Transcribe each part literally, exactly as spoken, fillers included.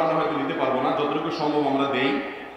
আমরা হয়তো দিতে পারবো না, যতটুকু সম্ভব আমরা দেই।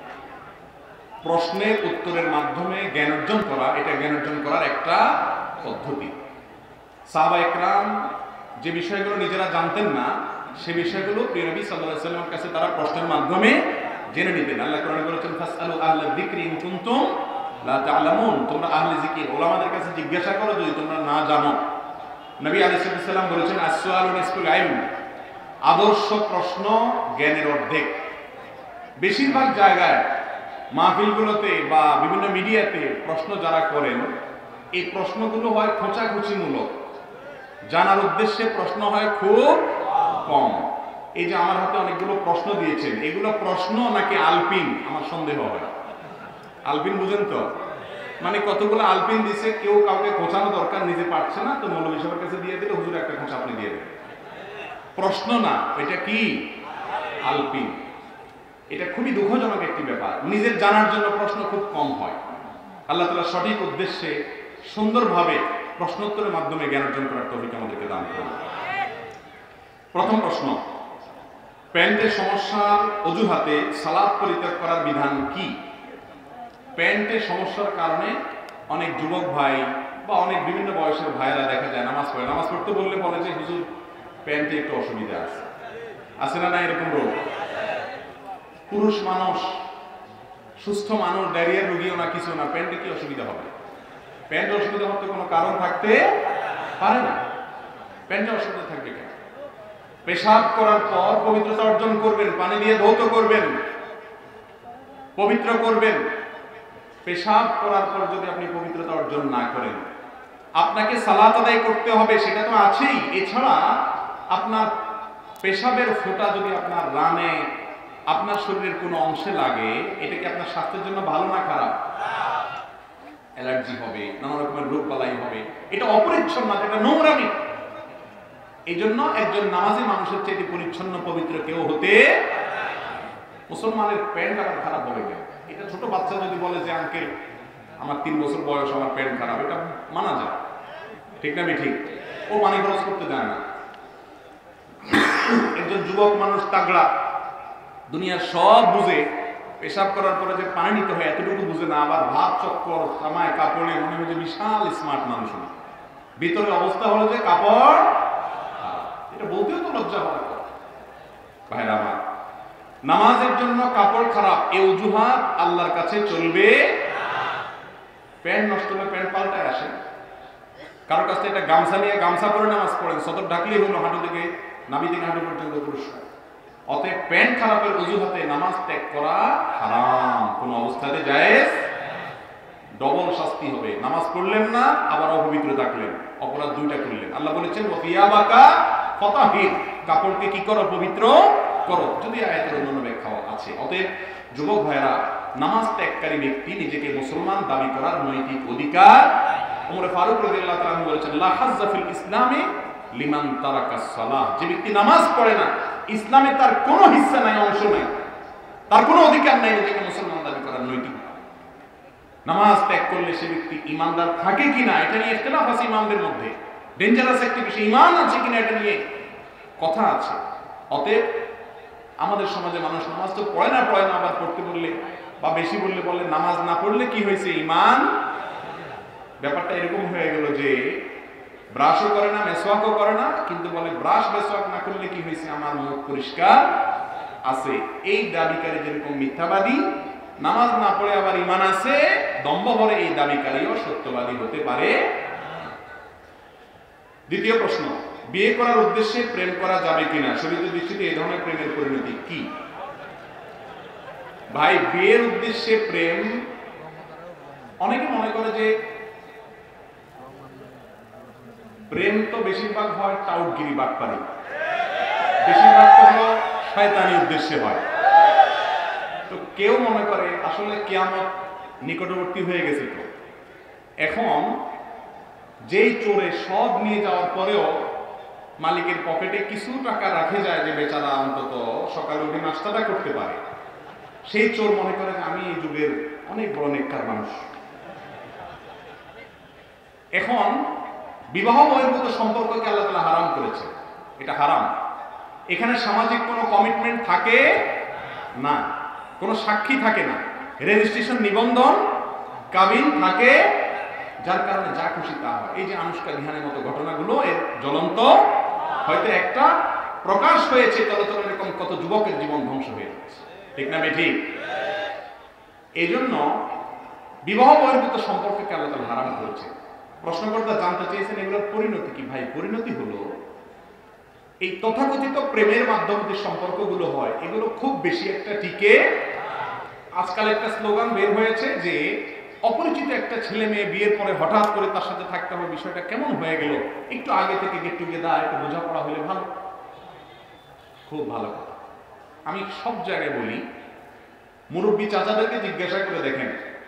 প্রশ্নের উত্তরের মাধ্যমে জ্ঞান অর্জন করা, এটা জ্ঞান অর্জন করার একটা পদ্ধতি। সাহাবা একরাম যে বিষয়গুলো নিজেরা জানতেন না, সে বিষয়গুলো প্রিয় নবী সাল্লাল্লাহু আলাইহি ওয়াসাল্লামের কাছে তারা প্রশ্নের মাধ্যমে জেনে নিতেন। আল্লাহ কোরআনে বলেছেন, ফাসআলু আহলা যিকরি ইন কুনতুম লা তা'লামুন, তোমরা আহলে যিকির ওলামাদের কাছে জিজ্ঞাসা করো যদি তোমরা না জানো। নবী আলাইহিস সালাম বলেছেন, আস-সুআলু নিসফুল ইলম, আদর্শ প্রশ্ন জ্ঞানের অর্ধেক। বেশিরভাগ জায়গায় মাহফিলগুলোতে বা বিভিন্ন মিডিয়াতে প্রশ্ন যারা করেন, এই প্রশ্নগুলো হয় খোঁচাখুচিমূলক, জানার উদ্দেশ্যে প্রশ্ন হয় খুব কম। এই যে আমার হাতে অনেকগুলো প্রশ্ন দিয়েছেন, এগুলো প্রশ্ন নাকি আলপিন আমার সন্দেহ হয়। আলপিন বুঝেন তো, মানে কতগুলো আলপিন দিছে, কেউ কাউকে খোঁচানো দরকার, নিজে পারছে না, তো মৌলভী সাহেবের কাছে দিয়ে দিলে হুজুর একটা খোঁচা আপনি দিয়ে দেবেন। প্রশ্ন না, এটা কি আলপিন। এটা খুবই দুঃখজনক একটি ব্যাপার। নিজের জানার জন্য প্রশ্ন খুব কম হয়। আল্লাহ তাআলা সঠিক উদ্দেশ্যে সুন্দরভাবে প্রশ্নোত্তরের মাধ্যমে জ্ঞান অর্জন করার তৌফিক আমাদেরকে দান করুন। প্রথম প্রশ্ন, প্যান্টের সমস্যার অজুহাতে সালাত পরিত্যাগ করার বিধান কি? প্যান্টের সমস্যার কারণে অনেক যুবক ভাই বা অনেক বিভিন্ন বয়সের ভাইয়েরা দেখা যায় নামাজ পড়ে, নামাজ পড়তে বললে বলে যে হুজুর প্যান্টে একটু অসুবিধা আছে। আছে না না এরকম রোগ? পুরুষ মানুষ, সুস্থ মানুষ, ডায়রিয়ার রোগীও না, কিছু না, প্যান্টে কি অসুবিধা হবে? প্যান্টে অসুবিধা হতে কোনো কারণ থাকতে পারে না। প্যান্টে অসুবিধা থাকবে কেন? পেশাব করার পর পবিত্রতা অর্জন করবেন, পানি দিয়ে ধৌত করবেন, পবিত্র করবেন। পেশাব করার পর যদি আপনি পবিত্রতা অর্জন না করেন, আপনাকে সালাত আদায় করতে হবে, সেটা তো আছেই। এছাড়া আপনার পেশাবের ফোঁটা যদি আপনার রানে, আপনার শরীরের কোনো অংশে লাগে, এটা কি আপনার স্বাস্থ্যের জন্য ভালো না খারাপ? অ্যালার্জি হবে, নানা রকমের রোগ বালাই হবে, এটা অপরিচ্ছন্ন, এটা নোংরামি। এই জন্য একজন নামাজি মানুষের চাইতে পরিচ্ছন্ন পবিত্র কেউ হতে, মুসলমানের প্যান্ট আবার খারাপ হবে কেন? এটা ছোট বাচ্চা যদি বলে যে আঙ্কেল আমার তিন বছর বয়স, আমার প্যান্ট খারাপ, এটা মানা যায়, ঠিক না? ঠিক, ও পানি খরচ করতে দেয় না। একজন যুবক মানুষ তাগড়া, দুনিয়ার সব বুঝে, পেশাব করার পরে যে পানি নিতে হয় এতটুকু বুঝে না, আবার ভাত চক্কর জামায় কাপড়ে মনে হয় যে বিশাল স্মার্ট মানুষ। ভিতরে অবস্থা হলো যে কাপড়, এটা বলতেও তো লজ্জা হয়। ভাইরা আমার, নামাজের জন্য কাপড় খারাপ, এ অজুহাত আল্লাহর কাছে চলবে। প্যান্ট নষ্ট হলে প্যান্ট পাল্টায় আসে। কারোর কাছে একটা গামছা নিয়ে গামছা পরে নামাজ পড়েন, সদর ঢাকলেই হলো হাঁটু থেকে নাভি থেকে হাঁটু পর্যন্ত পুরস্কার। অতএব প্যান্ট খারাপের অজুহাতে নামাজ ত্যাগ করা হারাম, কোন অবস্থাতে জায়েজ। ডবল শাস্তি হবে। নামাজ পড়লেন না, আবার অপবিত্র থাকলেন, অপরাধ দুইটা করলেন। আল্লাহ বলেছেন ওয়াফিয়াবাকা ফাতাহির, কাপড়কে কি করো? পবিত্র করো। যদি আয়াতের অন্যান্য ব্যাখ্যা আছে। অতএব যুবক ভাইরা, নামাজ ত্যাগকারী ব্যক্তি নিজেকে মুসলমান দাবি করার নৈতিক অধিকার। ওমর ফারুক রাদিয়াল্লাহু তাআলা আনহু বলেছেন, লা হাজ্জা ফিল ইসলামে লিমান তারাকাস সালাহ, যে ব্যক্তি নামাজ পড়ে না, ইসলামে তার কোনো হিস্সা নাই, অংশ নাই, তার কোনো অধিকার নাই নিজেকে মুসলমান দাবি করার নৈতিক। নামাজ ত্যাগ করলে সে ব্যক্তি ইমানদার থাকে কিনা, এটা নিয়ে ইখতিলাফ আছে ইমামদের মধ্যে। ডেঞ্জারাস একটি বিষয়, ইমান আছে কিনা এটা নিয়ে কথা আছে। অতএব আমাদের সমাজে মানুষ নামাজ তো পড়ে না, পড়ে না, আবার পড়তে বললে বা বেশি বললে বলে নামাজ না পড়লে কি হয়েছে, ইমান। ব্যাপারটা এরকম হয়ে গেল যে ব্রাশও করে না, মেসওয়াকও করে না, কিন্তু বলে ব্রাশ মেসওয়াক না করলে কি হয়েছে, আমার মুখ পরিষ্কার আছে। এই দাবিকারী যেরকম মিথ্যাবাদী, নামাজ না পড়ে আবার ইমান আছে, দম্ভ ভরে এই দাবিকারীও সত্যবাদী হতে পারে। দ্বিতীয় প্রশ্ন, বিয়ে করার উদ্দেশ্যে প্রেম করা যাবে কিনা? শরীয়তের দৃষ্টিতে এই ধরনের প্রেমের পরিণতি কি? ভাই, বিয়ের উদ্দেশ্যে প্রেম, অনেকে মনে করে যে প্রেম তো বেশিরভাগ হয় টাউটগিরি, বাটপারি, বেশিরভাগ তো হলো শয়তানি উদ্দেশ্যে হয়। তো কেউ মনে করে আসলে কিয়ামত নিকটবর্তী হয়ে গেছে, তো এখন যেই চোরে সব নিয়ে যাওয়ার পরেও মালিকের পকেটে কিছু টাকা রাখে যায় যে বেচারা অন্তত সকালে উঠে নাস্তাটা করতে পারে, সেই চোর মনে করে যে আমি এই যুগের অনেক বড় নেককার মানুষ। এখন বিবাহ বহির্ভূত সম্পর্ককে আল্লাহ তাআলা হারাম করেছে, এটা হারাম। এখানে সামাজিক কোনো কমিটমেন্ট থাকে না, কোনো সাক্ষী থাকে না, রেজিস্ট্রেশন নিবন্ধন কাবিন থাকে, যার কারণে যা খুশি তা হয়। এই যে আনুষ্কা বিহানের মতো ঘটনাগুলো এর জ্বলন্ত, হয়তো একটা প্রকাশ হয়েছে, তবে তবে এরকম কত যুবকের জীবন ধ্বংস হয়ে যাচ্ছে, ঠিক না ঠিক? এই জন্য বিবাহ বহির্ভূত সম্পর্ককে আল্লাহ তাআলা হারাম করেছে। প্রশ্নকর্তা জানতে চেয়েছেন এগুলোর পরিণতি কি? ভাই, পরিণতি হলো এই তথাকথিত প্রেমের মাধ্যমে যে সম্পর্কগুলো হয় এগুলো খুব বেশি একটা টিকে। আজকাল একটা স্লোগান বের হয়েছে যে অপরিচিত একটা ছেলে মেয়ে বিয়ের পরে হঠাৎ করে তার সাথে থাকতে হবে, বিষয়টা কেমন হয়ে গেল, একটু আগে থেকে গেট টুগেদার, একটু বোঝাপড়া হলে ভালো। খুব ভালো কথা। আমি সব জায়গায় বলি, মুরব্বী চাচাদেরকে জিজ্ঞাসা করে দেখেন,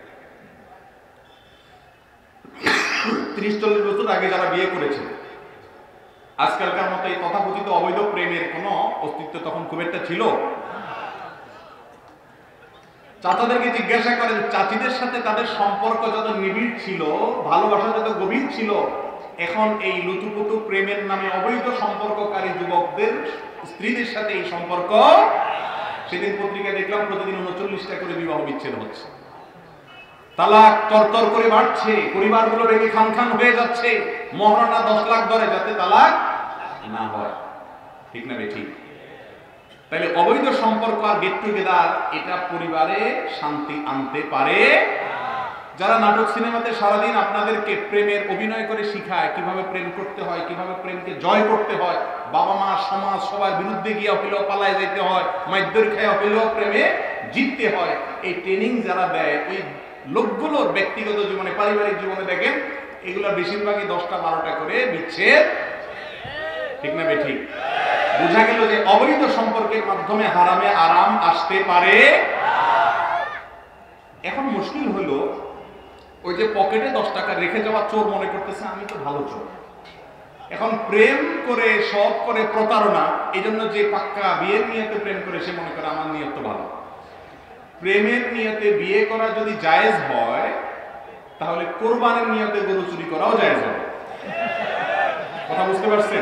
ত্রিশ চল্লিশ বছর আগে যারা বিয়ে করেছে, আজকালকার মতো এই তথাকথিত অবৈধ প্রেমের কোনো অস্তিত্ব তখন খুব একটা ছিল? চাচাদেরকে জিজ্ঞাসা করেন, চাচিদের সাথে তাদের সম্পর্ক যত নিবিড় ছিল, ভালোবাসা যত গভীর ছিল, এখন এই লুতুপুতু প্রেমের নামে অবৈধ সম্পর্ককারী যুবকদের স্ত্রীদের সাথে এই সম্পর্ক, সেদিন পত্রিকায় দেখলাম প্রতিদিন উনচল্লিশটা করে বিবাহ বিচ্ছেদ হচ্ছে, তালাক তরতর করে বাড়ছে, পরিবারগুলো ভেঙে খান খান হয়ে যাচ্ছে, মহারণা দশ লাখ ধরে যাতে তালাক না হয়, ঠিক না ঠিক? তাহলে অবৈধ সম্পর্ক আর গেট টুগেদার এটা পরিবারে শান্তি আনতে পারে? যারা নাটক সিনেমাতে সারাদিন আপনাদেরকে প্রেমের অভিনয় করে শিখায় কিভাবে প্রেম করতে হয়, কিভাবে প্রেমকে জয় করতে হয়, বাবা মা সমাজ সবার বিরুদ্ধে গিয়ে হইলেও পালায় যেতে হয়, মাইদ্যর খেয়ে হইলেও প্রেমে জিততে হয়, এই ট্রেনিং যারা দেয় ওই লোকগুলোর ব্যক্তিগত জীবনে, পারিবারিক জীবনে দেখেন এগুলো বেশিরভাগই দশটা বারোটা করে বিচ্ছেদ, ঠিক না ঠিক? বোঝা গেল যে অবৈধ সম্পর্কের মাধ্যমে হারামে আরাম আসতে পারে। এখন মুশকিল হলো, ওই যে পকেটে দশ টাকা রেখে যাওয়া চোর মনে করতেছে আমি তো ভালো চোর। এখন প্রেম করে সব করে প্রতারণা, এই জন্য যে পাক্কা বিয়ের নিয়তে প্রেম করে সে মনে করে আমার নিয়ত তো ভালো। প্রেমের নিয়তে বিয়ে করা যদি জায়েজ হয়, তাহলে কোরবানির নিয়তে গরু চুরি করাও জায়েজ হবে। কথা বুঝতে পারছেন?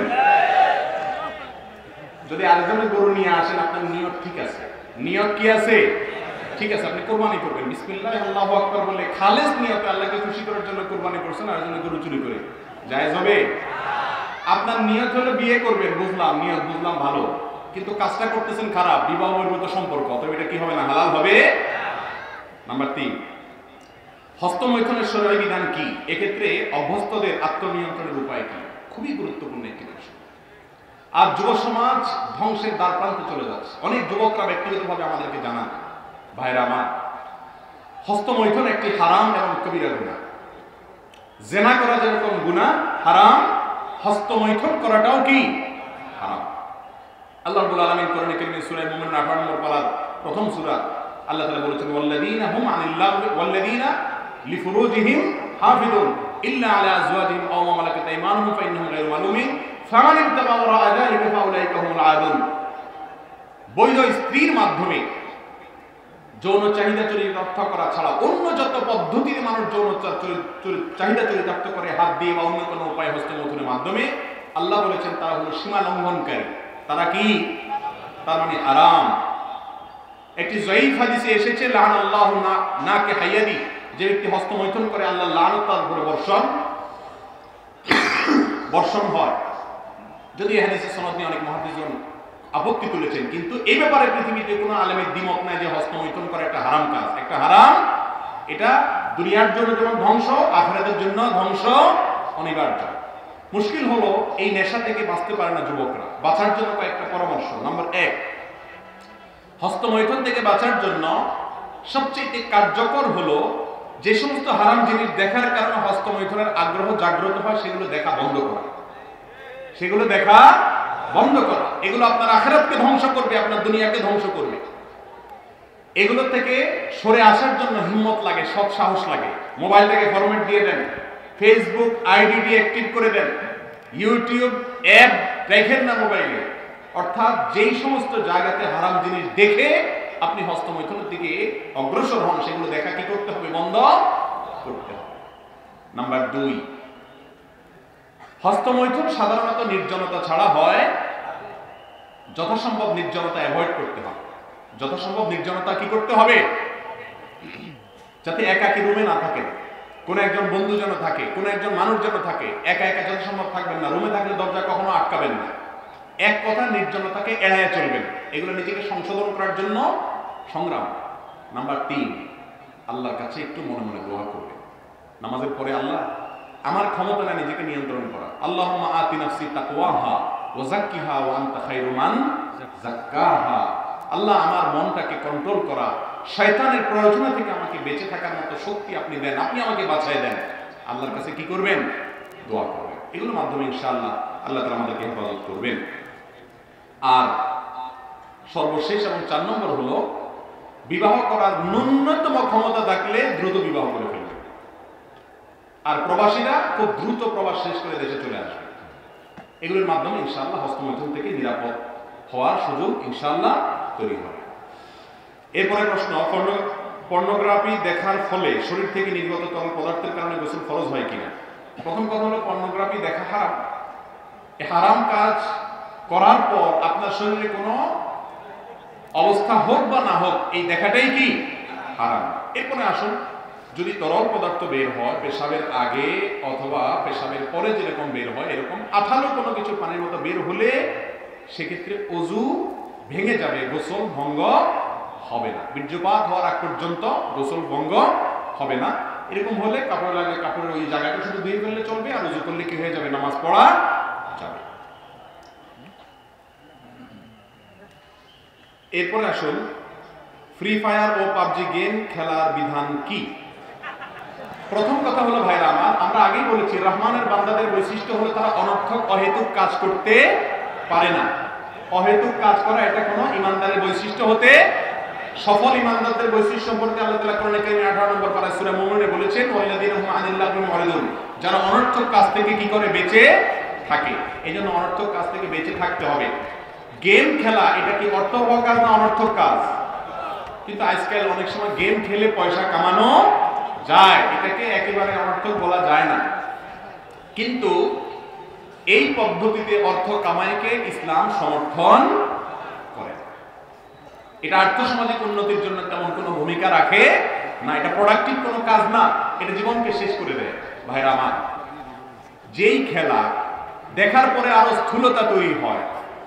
যদি আরেকজনের গরু নিয়ে আসেন, আপনার নিয়ত ঠিক আছে, নিয়ত কি আছে? ঠিক আছে, আপনি কোরবানি করবেন, বিসমিল্লাহ আল্লাহু আকবার বলে খালেস নিয়তে আল্লাহকে খুশি করার জন্য কোরবানি করছেন, আরেকজনের গরু চুরি করে, জায়েজ হবে? আপনার নিয়ত হলো বিয়ে করবেন, বুঝলাম, নিয়ত বুঝলাম ভালো, কিন্তু কাজটা করতেছেন খারাপ, বিবাহ বহির্ভূত সম্পর্ক, তবে এটা কি হবে না? হালাল হবে? নাম্বার তিন, হস্তমৈথুনের শরীয়ী বিধান কি? এক্ষেত্রে অভ্যস্তদের আত্মনিয়ন্ত্রণের উপায় কি? খুবই গুরুত্বপূর্ণ একটি বিষয়। আর যুব সমাজ ধ্বংসের দ্বার প্রান্তে চলে যাচ্ছে। অনেক যুবকরা ব্যক্তিগতভাবে আমাদেরকে জানান, ভাইরা আমার, হস্তমৈথুন একটি হারাম এবং কবিরা গুনাহ। জেনা করা যেরকম গুনাহ হারাম, হস্তমৈথুন করাটাও কি হারাম। আল্লাহ রাব্বুল আলামিন কোরআনে কারীমে সূরা মুমিনুন আঠারো নম্বর পারার প্রথম সূরা, আল্লাহ তাআলা বলেছেন, ওয়াল্লাযীনা হুম আনিল লাগwi ওয়াল্লাযীনা লিফুরুজিহিম হাফিজুন ইল্লা আলা আজওয়াজিহিম আও মা মালাকাত আইমানুহুম ফাইন্নাহুম গায়রু মালুমিন ফামান ইবতাগা ওয়ারাআ যালিকা ফাউলাইকা হুমুল আদুন। বৈধ স্ত্রীর মাধ্যমে যৌন চাহিদা চরিতার্থ করা ছাড়া অন্য যত পদ্ধতিতে মানুষ যৌন চাহিদা চরিতার্থ করে, হাত দিয়ে বা অন্য কোনো উপায় হস্তমৈথুনের মাধ্যমে, আল্লাহ বলেছেন তারা হলো সীমা লঙ্ঘনকারী। তারা কি? তার মানে হারাম। একটি যঈফ হাদিসে এসেছে, লাআনাল্লাহু নাকে হাইয়াদি, যে ব্যক্তি হস্তমৈথুন করে আল্লাহ লানত তার উপরে বর্ষণ বর্ষণ হয়। যদি এই হাদিসের সনদ নিয়ে অনেক মুহাদ্দিসগণ আপত্তি তুলেছেন, কিন্তু এই ব্যাপারে পৃথিবীতে কোনো আলেমের দ্বিমত নাই যে হস্তমৈথুন করা একটা হারাম কাজ, একটা হারাম। এটা দুনিয়ার জন্য যেমন ধ্বংস, আখিরাতের জন্য ধ্বংস অনিবার্য। মুশকিল হলো এই নেশা থেকে বাঁচতে পারে না যুবকরা। বাঁচার জন্য কয়েকটা পরামর্শ। নাম্বার এক, হস্তমৈথুন থেকে বাঁচার জন্য সবচেয়ে কার্যকর হলো যে সমস্ত হারাম জিনিস দেখার কারণে হস্তমৈথুনের আগ্রহ জাগ্রত হয় সেগুলো দেখা বন্ধ করা, সেগুলো দেখা বন্ধ করা। এগুলো আপনার আখিরাতকে ধ্বংস করবে, আপনার দুনিয়াকে ধ্বংস করবে। এগুলো থেকে সরে আসার জন্য হিম্মত লাগে, সৎ সাহস লাগে। মোবাইলটাকে ফরম্যাট দিয়ে দেন, ফেসবুক আইডি ডিঅ্যাক্টিভ করে দেন, ইউটিউব অ্যাপ দেখেন না মোবাইলে। অর্থাৎ যেই সমস্ত জায়গাতে হারাম জিনিস দেখে আপনি হস্তমৈথুনের দিকে অগ্রসর হন, সেগুলো দেখা কি করতে হবে? বন্ধ করতে হবে। নাম্বার দুই, হস্তমৈথুন সাধারণত নির্জনতা ছাড়া হয়, যথাসম্ভব নির্জনতা অ্যাভয়েড করতে হবে। যথাসম্ভব নির্জনতা কি করতে হবে? যাতে একাকী রুমে না থাকে, কোন একজন বন্ধু যেন থাকে, কোন একজন মানুষ যেন থাকে। একা একা যথাসম্ভব থাকবেন না। রুমে থাকলে দরজা কখনো আটকাবেন না। এক কথা, নির্জনতাকে এড়াইয়া চলবেন। এগুলো নিজেকে সংশোধন করার জন্য সংগ্রাম। নাম্বার তিন, আল্লাহর কাছে একটু মনে মনে দোয়া করবেন নামাজের পরে। আল্লাহ, আমার ক্ষমতা না নিজেকে নিয়ন্ত্রণ করা। আল্লাহুম্মা আতি নাফসি তাকওয়াহা ওয়া যাক্কিহা ওয়া আনতা খায়রু মান যাক্কাহা। আল্লাহ, আমার মনটাকে কন্ট্রোল করা, শয়তানের প্ররোচনা থেকে আমাকে বেঁচে থাকার মতো শক্তি আপনি দেন, আপনি আমাকে বাঁচায় দেন। আল্লাহর কাছে কি করবেন? দোয়া করবেন। এগুলোর মাধ্যমে ইনশাআল্লাহ আল্লাহ তাআলা আমাদেরকে হেফাজত করবেন। আর সর্বশেষ এবং চার নম্বর হলো, বিবাহ করার ন্যূনতম ক্ষমতা থাকলে দ্রুত বিবাহ করে ফেলবে। আর প্রবাসীরা খুব দ্রুত প্রবাস শেষ করে দেশে চলে আসবে। এগুলোর মাধ্যমে ইনশাআল্লাহ হস্তমৈথুন থেকে নিরাপদ হওয়ার সুযোগ ইনশাআল্লাহ তৈরি হবে। এরপরে প্রশ্ন, পর্নোগ্রাফি দেখার ফলে শরীর থেকে নির্গত তরল পদার্থের কারণে গোসল ফরজ হয় কিনা? প্রথম কথা হলো, পর্নোগ্রাফি দেখা হারাম। হারাম কাজ করার পর আপনার শরীরে কোনো অবস্থা হোক বা না হোক, এই দেখাটাই কি হারাম। এরপরে আসুন, যদি তরল পদার্থ বের হয় পেশাবের আগে অথবা পেশাবের পরে যেরকম বের হয়, এরকম আঠালো কোনো কিছু পানির মতো বের হলে সেক্ষেত্রে অজু ভেঙে যাবে, গোসল ভঙ্গ হবে না। বীর্যপাত হওয়ার আগ পর্যন্ত গোসল ভঙ্গ হবে না। এরকম হলে কাপড় লাগলে কাপড়ের ওই জায়গাটা শুধু ধুয়ে ফেললে চলবে, আর অজু করলে কি হয়ে যাবে? নামাজ পড়া যাবে। এরপরে আসুন, ফ্রি ফায়ার ও পাবজি গেম খেলার বিধান কি? প্রথম কথা হলো ভাইরা আমার, আমরা আগেই বলেছি, রহমানের বান্দাদের বৈশিষ্ট্য হলো তারা অনর্থক অহেতুক কাজ করতে পারে না। অহেতুক কাজ করা এটা কোনো ইমানদারের বৈশিষ্ট্য হতে, সফল ইমানদারদের বৈশিষ্ট্য সম্পর্কে আল্লাহ তাআলা কোরআনে কারীমে আঠারো নম্বর পারা সূরা মুমিনে বলেছেন, ওয়াল্লাযীনা হুম আনিল লাগবি মুরিদুন, যারা অনর্থক কাজ থেকে কি করে? বেঁচে থাকে। এইজন্য অনর্থক কাজ থেকে বেঁচে থাকতে হবে। গেম খেলা এটা কি অর্থবহ কাজ না অনর্থক কাজ? কিন্তু আজকাল অনেক সময় গেম খেলে পয়সা কামানো যায়, এটাকে একেবারে অনর্থক বলা যায় না। কিন্তু এই পদ্ধতিতে অর্থ কামাইকে ইসলাম সমর্থন করে। এটা আর্থসামাজিক উন্নতির জন্য তেমন কোনো ভূমিকা রাখে না, এটা প্রোডাক্টিভ কোনো কাজ না, এটা জীবনকে শেষ করে দেয়। ভাইরা আমার, যেই খেলা দেখার পরে আরো স্থূলতা তৈরি হয়,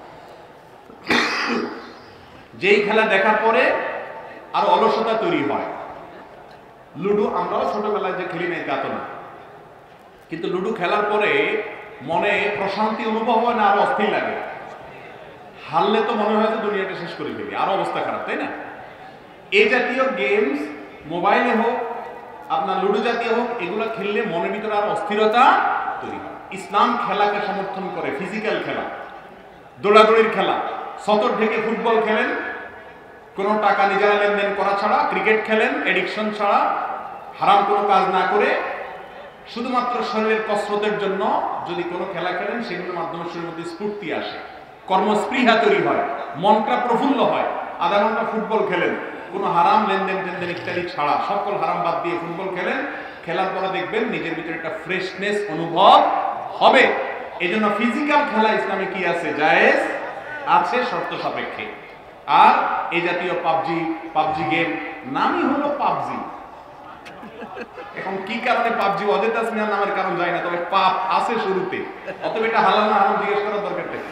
যেই খেলা দেখার পরে আরো অলসতা তৈরি হয়। লুডো আমরাও ছোটবেলায় যে খেলি নাই তা তো না, কিন্তু লুডো খেলার পরে মনে প্রশান্তি অনুভব হয় না, আরো অস্থির লাগে। হারলে তো মনে হয় যে দুনিয়াটা শেষ করে ফেলি, আরো অবস্থা খারাপ, তাই না? এই জাতীয় গেমস মোবাইলে হোক, আপনার লুডো জাতীয় হোক, এগুলো খেললে মনের ভিতরে আরো অস্থিরতা তৈরি হয়। ইসলাম খেলাকে সমর্থন করে, ফিজিক্যাল খেলা, দৌড়াদৌড়ির খেলা, সতর ঢেকে ফুটবল খেলেন, কোনো টাকা নিজেরা লেনদেন করা ছাড়া, ক্রিকেট খেলেন এডিকশন ছাড়া, হারাম কোনো কাজ না করে, শুধুমাত্র শরীরের কসরতের জন্য যদি কোনো খেলা খেলেন, সেগুলোর মাধ্যমে শরীরের মধ্যে স্ফূর্তি আসে, কর্মস্পৃহা তৈরি হয়, মনটা প্রফুল্ল হয়। আধা ঘন্টা ফুটবল খেলেন, কোনো হারাম লেনদেন টেনদেন ইত্যাদি ছাড়া, সকল হারাম বাদ দিয়ে ফুটবল খেলেন, খেলার পরে দেখবেন নিজের ভিতরে একটা ফ্রেশনেস অনুভব হবে। এই জন্য ফিজিক্যাল খেলা ইসলামে কি আছে? জায়েজ আছে, শর্ত সাপেক্ষে। আর এই জাতীয় পাবজি পাবজি গেম, নামই হলো পাবজি। এখন কি কারণে পাবজি অজয় তাসমিয়ার নামের কারণ যায় না, তবে পাপ আছে শুরুতে, অতএব এটা হালাল না হারাম জিজ্ঞেস করার দরকার নেই।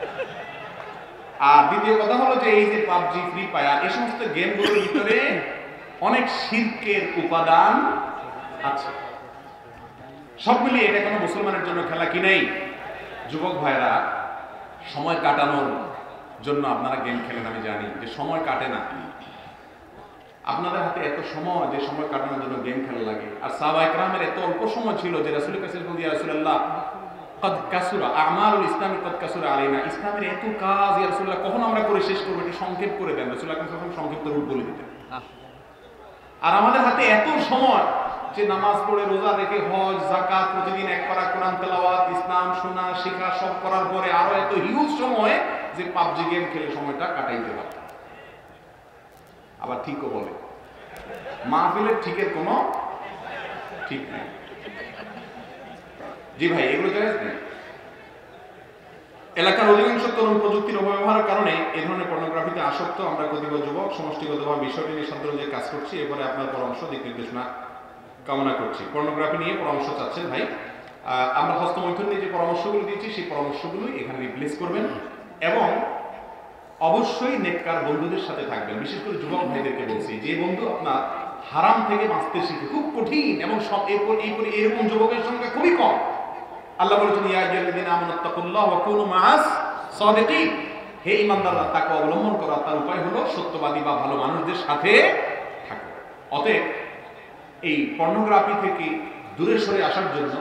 আর দ্বিতীয় কথা হলো যে এই যে পাবজি, ফ্রি ফায়ার, এই সমস্ত গেমগুলোর ভিতরে অনেক শিরকের উপাদান আছে। সব মিলিয়ে এটা কোনো মুসলমানের জন্য খেলা কি নেই। যুবক ভাইরা, সময় কাটানোর জন্য আপনারা গেম খেলেন, আমি জানি যে সময় কাটে না। আপনাদের হাতে এত সময়, যে সময় কাটানোর জন্য গেম খেলা লাগে। আর সাহাবায়ে কেরামের এত অল্প সময় ছিল যে রাসূলের কাছে বলতে, ইয়া রাসূলুল্লাহ কদ কাসুরা আমালুল ইসলামি কদ কাসুরা আলাইনা, ইসলামের এত কাজ ইয়া রাসূলুল্লাহ কখন আমরা করে শেষ করব, এটা সংক্ষেপ করে দেন। রাসূলুল্লাহ সাল্লাল্লাহু আলাইহি ওয়াসাল্লাম সংক্ষিপ্ত রূপ বলে দিতেন। আর আমাদের হাতে এত সময় যে নামাজ পড়ে, রোজা রেখে, হজ, যাকাত, প্রতিদিন এক পারা কোরআন তেলাওয়াত, ইসলাম শোনা শেখা সব করার পরে আরো এত হিউজ সময় যে পাবজি গেম খেলে সময়টা কাটাইতে হবে। আবার ঠিকও বলে, মাহফিলের ঠিকের কোনো ঠিক নেই। জি ভাই, এগুলো জায়েজ নেই। এলাকার অধিকাংশ তরুণ প্রযুক্তির অপব্যবহারের কারণে এই ধরনের পর্নোগ্রাফিতে আসক্ত। আমরা কতিপয় যুবক সমষ্টিগতভাবে বিষয়টি নিয়ে সাধারণ যে কাজ করছি, এবারে আপনার পরামর্শ দিক নির্দেশনা কামনা করছি। পর্নোগ্রাফি নিয়ে পরামর্শ চাচ্ছেন ভাই, আমরা হস্তমৈথুন নিয়ে যে পরামর্শগুলো দিয়েছি সেই পরামর্শগুলো এখানে রিপ্লেস করবেন এবং অবশ্যই নেককার বন্ধুদের সাথে থাকবেন। বিশেষ করে যুবক ভাইদেরকে বলছি, যে বন্ধু আপনার হারাম থেকে বাঁচতে শিখে, খুব কঠিন এবং সব এরপর এরপর এরকম যুবকের সংখ্যা খুবই কম। আল্লাহ বলেছেন ইয়া আইয়ুহাল্লাযীনা আমানুত্তাকুল্লাহ ওয়া কুনু মাআস সাদিকিন, হে ঈমানদাররা তাকওয়া অবলম্বন করা তার উপায় হলো সত্যবাদী বা ভালো মানুষদের সাথে থাকা। অতএব এই পর্নোগ্রাফি থেকে দূরে সরে আসার জন্য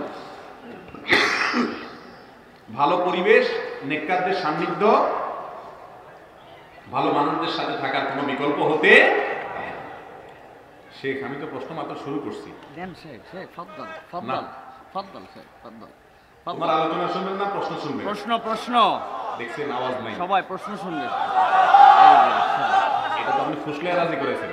ভালো পরিবেশ, নেককারদের সান্নিধ্য, ভালো মানুষদের সাথে থাকার কোনো বিকল্প হতে পারে না। শেখ, আমি তো প্রশ্ন মাত্র শুরু করছি। দেন শেখ, শেখ ফাদ্দাল ফাদ্দাল ফাদ্দাল শেখ ফাদ্দাল। তোমার আলোচনা শুনবেন না প্রশ্ন শুনবেন? প্রশ্ন প্রশ্ন দেখছেন আওয়াজ নাই, সবাই প্রশ্ন শুনবে। এটা তো আপনি ফুসলে রাজি করেছেন,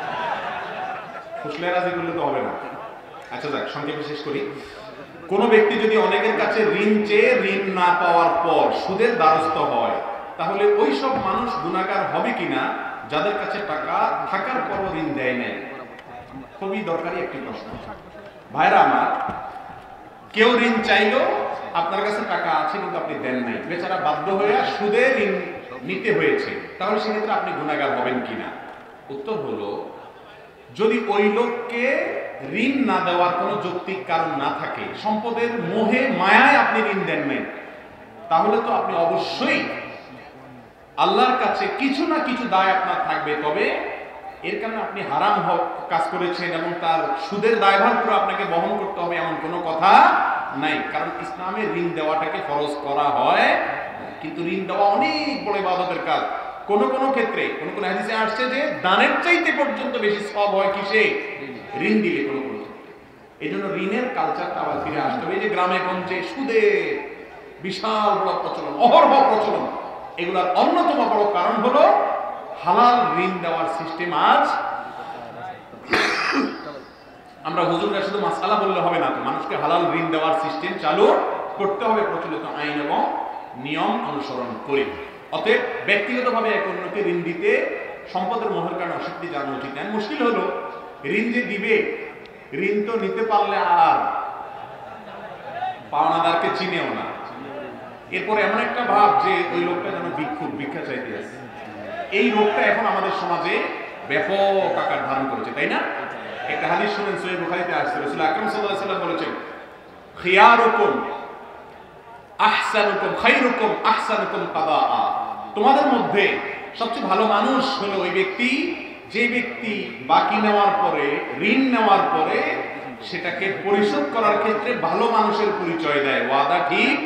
ফুসলে রাজি করলে তো হবে না। আচ্ছা যাক, সংক্ষেপে শেষ করি। কোন ব্যক্তি যদি অনেকের কাছে ঋণ চেয়ে ঋণ না পাওয়ার পর সুদের দ্বারস্থ হয়, তাহলে ওই সব মানুষ গুনাহগার হবে কিনা যাদের কাছে টাকা থাকার পরও ঋণ দেয় নাই? খুবই দরকারি একটি প্রশ্ন। ভাইরা আমার, কেউ ঋণ চাইলো, আপনার কাছে টাকা আছে কিন্তু আপনি দেন নাই, বেচারা বাধ্য হয়ে সুদে ঋণ নিতে হয়েছে, তাহলে সেক্ষেত্রে আপনি গুনাহগার হবেন কিনা? উত্তর হলো, যদি ওই লোককে ঋণ না দেওয়ার কোনো যৌক্তিক কারণ না থাকে, সম্পদের মোহে মায়ায় আপনি ঋণ দেন নাই, তাহলে তো আপনি অবশ্যই আল্লাহর কাছে কিছু না কিছু দায় আপনার থাকবে। তবে এর কারণে আপনি হারাম কাজ করেছেন এবং তার সুদের দায়ভার পুরো আপনাকে বহন করতে হবে এমন কোনো কথা নাই। কারণ ইসলামে ঋণ দেওয়াটাকে ফরজ করা হয়, কিন্তু ঋণ দেওয়া অনেক বড় ইবাদতের কাজ। কোন কোন ক্ষেত্রে কোন কোন হাদিসে আসছে যে দানের চাইতে পর্যন্ত বেশি সওয়াব হয় কিসে? ঋণ দিলে। কোন কোন ক্ষেত্রে এই জন্য ঋণের কালচারটা আবার ফিরে আসতে হবে। এই যে গ্রামে গঞ্জে সুদে বিশাল বড় প্রচলন, অহরহ প্রচলন, এগুলার অন্যতম বড় কারণ হলো হালাল ঋণ দেওয়ার সিস্টেম আজ আমরা হুজুররা শুধু মাসআলা বললে হবে না, তো মানুষকে হালাল ঋণ দেওয়ার সিস্টেম চালু করতে হবে প্রচলিত আইন এবং নিয়ম অনুসরণ করে। অতএব ব্যক্তিগতভাবে এক অন্যকে ঋণ দিতে সম্পদের মোহের কারণে অস্বীকৃতি জানানো উচিত নয়। মুশকিল হলো ঋণ যে দিবে, ঋণ তো নিতে পারলে আর পাওনাদারকে চিনেও না। এরপরে এমন একটা ভাব যে ওই লোকটা যেন ভিক্ষুক, ভিক্ষা চাইতে আছে। এই রোগটা এখন আমাদের সমাজে ব্যাপক আকার ধারণ করেছে, তাই না? একটা হাদিস শুনেন, সহিহ বুখারীতে আসছে, রাসূল আকরাম সাল্লাল্লাহু আলাইহি ওয়াসাল্লাম বলেছেন, খিয়ারুকুম আহসানুকুম খায়রুকুম আহসানুকুম কাদাআ, তোমাদের মধ্যে সবচেয়ে ভালো মানুষ হলো ওই ব্যক্তি যে ব্যক্তি বাকি নেওয়ার পরে, ঋণ নেওয়ার পরে সেটাকে পরিশোধ করার ক্ষেত্রে ভালো মানুষের পরিচয় দেয়, ওয়াদা ঠিক।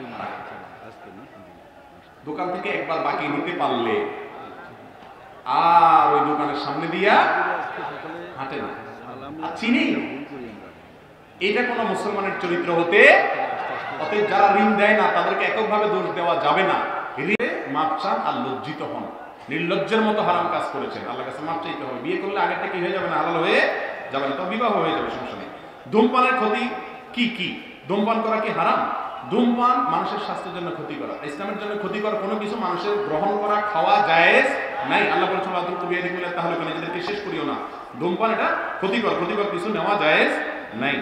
দোকান থেকে একবার বাকি নিতে পারলে আর ওই দোকানের সামনে দিয়া হাঁটে না, আর চিনেই না। এটা কোন মুসলমানের চরিত্র হতে। অতএব যারা ঋণ দেয় না তাদেরকে এককভাবে দোষ দেওয়া যাবে না। ঋণে মাপ চান আর লজ্জিত হন, নির্লজ্জের মতো হারাম কাজ করেছেন, আল্লাহর কাছে মাপ চাইতে হবে। বিয়ে করলে আগেরটা কি হয়ে যাবে না, হালাল হয়ে যাবে না, তো বিবাহ হয়ে যাবে, সমস্যা নেই। ধূমপানের ক্ষতি কি কি? ধূমপান করা কি হারাম? ধূমপান মানুষের স্বাস্থ্যের জন্য ক্ষতি করা, ইসলামের জন্য ক্ষতিকর কোনো কিছু মানুষের গ্রহণ করা, খাওয়া জায়েজ নাই। আল্লাহ বলেছেন আদর কবিয়া দিলে তাহলে নিজেদেরকে শেষ করিও না। ধূমপান এটা ক্ষতিকর, ক্ষতিকর কিছু নেওয়া জায়েজ নাই।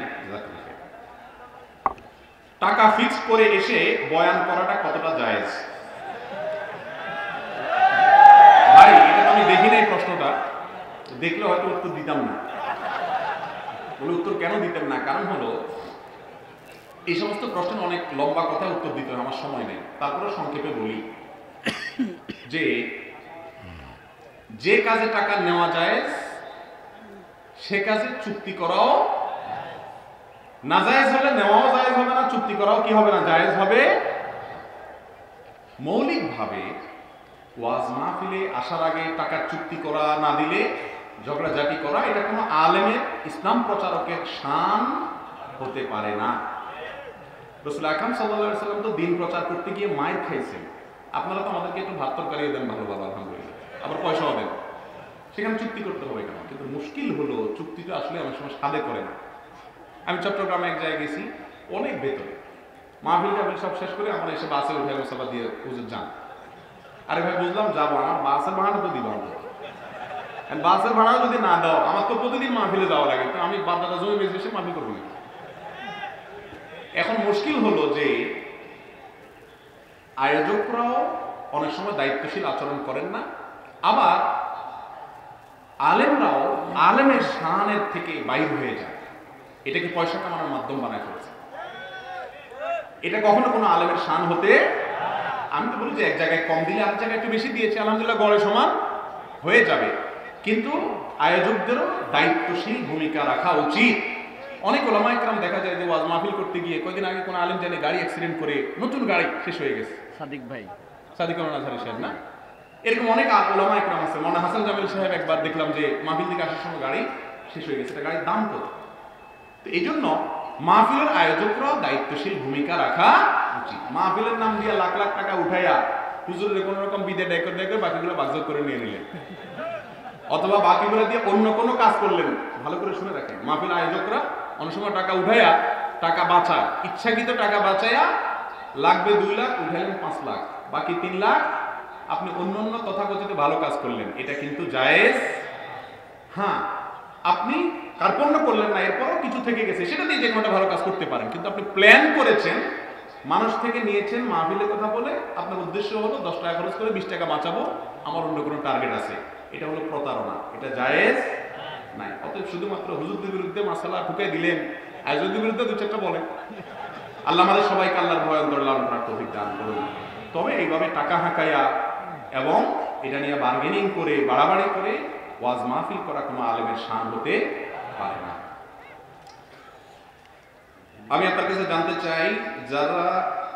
টাকা ফিক্স করে এসে বয়ান করাটা কতটা জায়েজ? ভাই এটা তো আমি দেখি নাই প্রশ্নটা, দেখলে হয়তো উত্তর দিতাম না। বলে উত্তর কেন দিতেন না? কারণ হলো এই সমস্ত প্রশ্নের অনেক লম্বা কথা উত্তর দিতে হয়, আমার সময় নেই। তারপরে সংক্ষেপে বলি যে যে কাজে টাকা নেওয়া যায় সে কাজে চুক্তি করাও নাজায়েজ হলে নেওয়াও জায়েজ হবে না, চুক্তি করাও কি হবে না, জায়েজ হবে। মৌলিকভাবে ওয়াজ মাহফিলে আসার আগে টাকার চুক্তি করা, না দিলে ঝগড়াঝাটি করা, এটা কোনো আলেমের, ইসলাম প্রচারকের শান হতে পারে না। রাসূল আকরাম সাল্লাল্লাহু আলাইহি ওয়াসাল্লাম তো দিন প্রচার করতে গিয়ে মাইর খাইছেন। আপনারা তো আমাদেরকে একটু ভাত তরকারি দেন, ভালো ভালো আলহামদুলিল্লাহ, আবার পয়সাও দেন, সেখানে চুক্তি করতে হবে কেন? কিন্তু মুশকিল হলো চুক্তিটা আসলে অনেক সময় সাদে করে না। আমি চট্টগ্রামে এক জায়গায় গেছি, অনেক ভেতরে, মাহফিল টাহফিল সব শেষ করে আমরা এসে বাসে উঠে মশলা দিয়ে হুজুর যান। আরে ভাই বুঝলাম যাবো, আমার বাসের ভাড়া তো দিব, বাসের ভাড়াও যদি না দাও, আমার তো প্রতিদিন মাহফিলে যাওয়া লাগে, তো আমি বাপ দাদা জমি বেশি এসে মাহফিল করবো না। এখন মুশকিল হলো যে আয়োজকরাও অনেক সময় দায়িত্বশীল আচরণ করেন না, আবার আলেমরাও আলেমের শানের থেকে বাইর হয়ে যায়, এটাকে পয়সা কামানোর মাধ্যম বানায় ফেলেছে। এটা কখনো কোনো আলেমের শান হতে, আমি তো বলি যে এক জায়গায় কম দিলে আরেক জায়গায় একটু বেশি দিয়েছে, আলহামদুলিল্লাহ গড়ে সমান হয়ে যাবে, কিন্তু আয়োজকদেরও দায়িত্বশীল ভূমিকা রাখা উচিত। অনেক ওলামা ইকরাম দেখা যায় যে ওয়াজ মাহফিল করতে গিয়ে কয়েকদিন আগে কোনো আলেম জানে গাড়ি অ্যাক্সিডেন্ট করে নতুন গাড়ি শেষ হয়ে গেছে, সাদিক ভাই, সাদিক আজহারি সাহেব না, এরকম অনেক ওলামা ইকরাম আছে। মৌলানা হাসান জামিল সাহেব একবার দেখলাম যে মাহফিল থেকে আসার সময় গাড়ি শেষ হয়ে গেছে, এটা গাড়ির দাম কত। তো এই জন্য মাহফিলের আয়োজকরাও দায়িত্বশীল ভূমিকা রাখা উচিত। মাহফিলের নাম দিয়ে লাখ লাখ টাকা উঠাইয়া হুজুরের কোনো রকম বিদে ডেকর ডেকর বাকিগুলো বাগজব করে নিয়ে নিলেন, অথবা বাকিগুলো দিয়ে অন্য কোনো কাজ করলেন। ভালো করে শুনে রাখেন, মাহফিল আয়োজকরা অনেক সময় টাকা উঠাইয়া টাকা বাঁচায়, ইচ্ছাকৃত টাকা বাঁচাইয়া লাগবে দুই লাখ উঠাইলেন পাঁচ লাখ, বাকি তিন লাখ আপনি অন্য অন্য তথাকথিত ভালো কাজ করলেন, এটা কিন্তু জায়েজ। হ্যাঁ, আপনি কার্পণ্য করলেন না, এরপরও কিছু থেকে গেছে, সেটা দিয়ে যে কোনোটা ভালো কাজ করতে পারেন, কিন্তু আপনি প্ল্যান করেছেন, মানুষ থেকে নিয়েছেন, মাহফিলের কথা বলে আপনার উদ্দেশ্য হলো দশ টাকা খরচ করে বিশ টাকা বাঁচাবো, আমার অন্য কোনো টার্গেট আছে, এটা হলো প্রতারণা, এটা জায়েজ নাই। অতএব শুধুমাত্র হুজুরদের বিরুদ্ধে মাসালা ঢুকে দিলেন, আয়োজকদের বিরুদ্ধে দু চারটা বলেন। আল্লাহ আমাদের সবাইকে আল্লাহর ভয় অন্তর লালন করার তৌফিক দান করুন। তবে এইভাবে টাকা হাঁকাইয়া এবং এটা নিয়ে বার্গেনিং করে বাড়াবাড়ি করে ওয়াজ মাহফিল করা কোনো আলেমের শান হতে পারে না। আমি আপনার কাছে জানতে চাই, যারা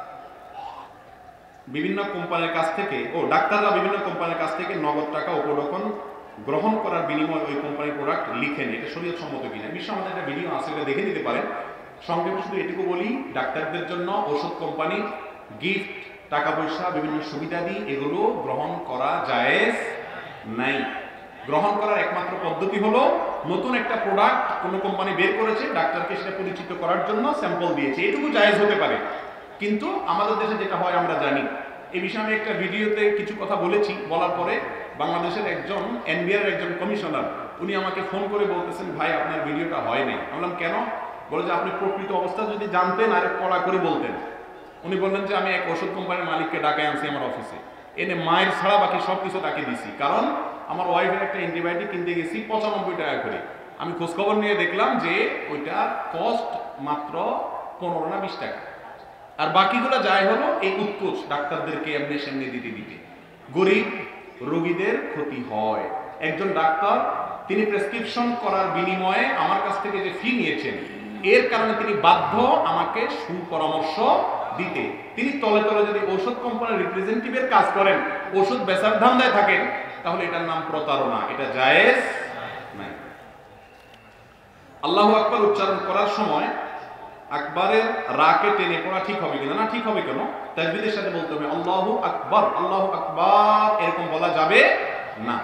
বিভিন্ন কোম্পানির কাছ থেকে ও ডাক্তাররা বিভিন্ন কোম্পানির কাছ থেকে নগদ টাকা উপঢৌকন গ্রহণ করার বিনিময়ে ওই কোম্পানির প্রোডাক্ট লিখেন, এটা শরীয়ত সম্মত কিনা? বিশ্ব আমাদের একটা ভিডিও আছে, এটা দেখে নিতে পারেন। সংক্ষেপে শুধু এটুকু বলি, ডাক্তারদের জন্য ওষুধ কোম্পানি গিফট, টাকা পয়সা, বিভিন্ন সুবিধাদি এগুলো গ্রহণ করা জায়েজ নাই। গ্রহণ করার একমাত্র পদ্ধতি হলো নতুন একটা প্রোডাক্ট কোনো কোম্পানি বের করেছে, ডাক্তারকে সেটা পরিচিত করার জন্য স্যাম্পল দিয়েছে, এটুকু জায়েজ হতে পারে। কিন্তু আমাদের দেশে যেটা হয় আমরা জানি, এই বিষয়ে আমি একটা ভিডিওতে কিছু কথা বলেছি, বলার পরে বাংলাদেশের একজন এনবিআর একজন কমিশনার উনি আমাকে ফোন করে বলতেছেন, ভাই আপনার ভিডিওটা হয় নাই। আমি বললাম কেন? বলে যে আপনি প্রকৃত অবস্থা যদি জানতেন আর কড়া করে বলতেন। উনি বললেন যে আমি এক ওষুধ কোম্পানির মালিককে ডাকায় আনছি আমার অফিসে, এনে মায়ের ছাড়া বাকি সব কিছু তাকে দিছি, কারণ আমার ওয়াইফের একটা অ্যান্টিবায়োটিক কিনতে গেছি পঁচানব্বই টাকা করে। আমি খোঁজখবর নিয়ে দেখলাম যে ওইটার কস্ট মাত্র পনেরো না বিশ টাকা, আর বাকিগুলো যাই হলো এই উৎকোচ ডাক্তারদেরকে এমনি সেমনি দিতে দিতে গরিব রোগীদের ক্ষতি হয়। একজন ডাক্তার তিনি প্রেসক্রিপশন করার বিনিময়ে আমার কাছ থেকে যে ফি নিয়েছেন, এর কারণে তিনি বাধ্য আমাকে সুপরামর্শ দিতে। তিনি তলে তলে যদি ঔষধ কোম্পানির রিপ্রেজেন্টেটিভের কাজ করেন, ওষুধ বেচার ধান্দায় থাকেন, তাহলে এটার নাম প্রতারণা, এটা জায়েজ নাই। আল্লাহু আকবার উচ্চারণ করার সময় আকবারের রাকে টেনে পড়া ঠিক হবে কিনা? না, ঠিক হবে কেন? তাকবীরের সাথে বলতে হবে আল্লাহু আকবার, আল্লাহু আকবার, এরকম বলা যাবে না।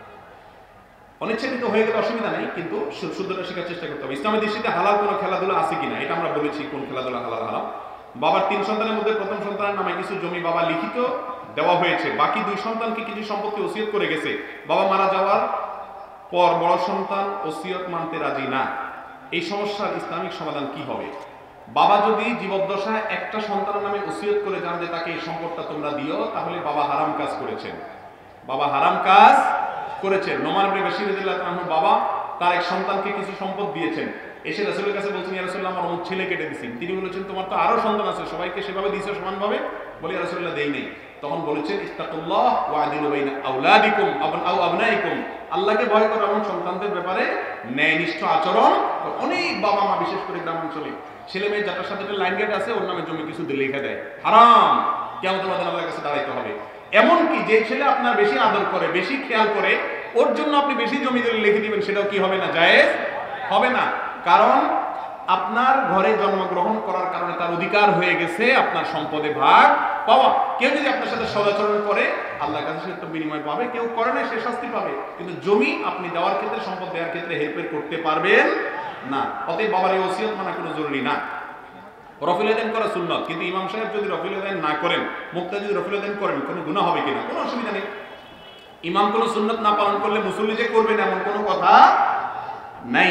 অনিচ্ছাকৃত হয়ে গেলে অসুবিধা নেই, কিন্তু শুদ্ধতা শেখার চেষ্টা করতে হবে। ইসলামের দৃষ্টিতে হালাল কোনো খেলাধুলা আছে কিনা, এটা আমরা বলেছি কোন খেলাধুলা হালাল হারাম। বাবার তিন সন্তানের মধ্যে প্রথম সন্তানের নামে কিছু জমি বাবা লিখিত দেওয়া হয়েছে, বাকি দুই সন্তানকে কিছু সম্পত্তি ওসিয়ত করে গেছে। বাবা মারা যাওয়ার পর বড় সন্তান ওসিয়ত মানতে রাজি না, এই সমস্যার ইসলামিক সমাধান কি হবে? বাবা যদি জীবদ্দশায় একটা সন্তানের নামে ওসিয়ত করে যান যে তাকে এই সম্পদটা তোমরা দিও, তাহলে বাবা হারাম কাজ করেছেন, বাবা হারাম কাজ করেছেন। নোমান ইবনে বাশীর রাদিয়াল্লাহু তাআলা বাবা তার এক সন্তানকে কিছু সম্পদ দিয়েছেন, এসে রাসূলের কাছে বলছেন, ইয়া রাসূলুল্লাহ আমার অমুক ছেলে কেটে দিয়েছেন। তিনি বলেছেন, তোমার তো আরো সন্তান আছে, সবাইকে সেভাবে দিয়েছো সমানভাবে? বলে, ইয়া রাসূলুল্লাহ দেই নেই। তখন বলেছেন, ইত্তাকুল্লাহ ওয়া আদিলু বাইনা আওলাদিকুম আও আবনাইকুম, আল্লাহকে ভয় করো এবং সন্তানদের ব্যাপারে ন্যায়নিষ্ঠ আচরণ। অনেক বাবা মা, বিশেষ করে গ্রামাঞ্চলে, ছেলে মেয়ে যাটার সাথে লাইন গেট আছে ওর নামে জমি কিছু দিয়ে লিখে দেয়, হারাম, কিয়ামতের মাঠে আল্লাহর কাছে দাঁড়াইতে হবে। এমনকি যে ছেলে আপনার বেশি আদর করে, বেশি খেয়াল করে, ওর জন্য আপনি বেশি জমি দিলে লিখে দিবেন, সেটাও কি হবে না? জায়েজ হবে না। কারণ আপনার ঘরে জন্মগ্রহণ করার কারণে তার অধিকার হয়ে গেছে আপনার সম্পদে ভাগ পাওয়া। কেউ যদি আপনার সাথে সদাচরণ করে, আল্লাহর কাছে সে তো বিনিময় পাবে, কেউ করে না সে শাস্তি পাবে। কিন্তু জমি আপনি দেওয়ার ক্ষেত্রে, সম্পদ দেওয়ার ক্ষেত্রে হেল্পের করতে পারবেন না। অতএব বাবার এই ওসিয়ত মানা কোনো জরুরি না। রফিল আদান করা সুন্নত, কিন্তু ইমাম সাহেব যদি রফিল আদান না করেন, মুক্তাদি যদি রফিল আদান করেন, কোনো গুনাহ হবে কিনা? কোনো অসুবিধা নেই। ইমাম কোনো সুন্নত না পালন করলে মুসল্লি যে করবেন এমন কোনো কথা নাই।